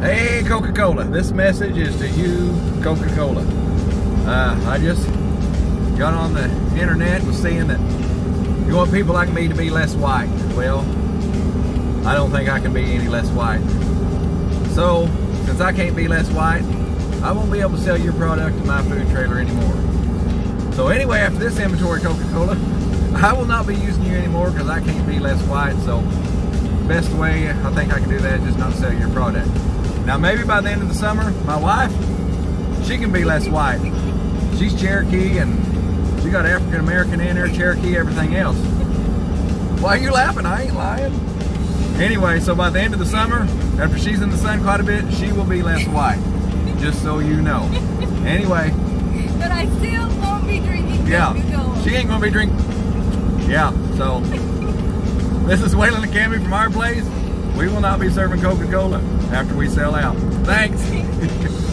Hey, Coca-Cola, this message is to you, Coca-Cola. I just got on the internet and was seeing that you want people like me to be less white. Well, I don't think I can be any less white. So, since I can't be less white, I won't be able to sell your product in my food trailer anymore. So anyway, after this inventory, Coca-Cola, I will not be using you anymore because I can't be less white. So the best way I think I can do that is just not sell your product. Now maybe by the end of the summer, my wife, she can be less white. She's Cherokee and she got African American in her, Cherokee, everything else. Why are you laughing? I ain't lying. Anyway, so by the end of the summer, after she's in the sun quite a bit, she will be less white. Just so you know. Anyway. But I still won't be drinking Coca-Cola. She ain't gonna be drinking. Yeah, so this is Waylon and Cammy from our place. We will not be serving Coca-Cola after we sell out. Thanks.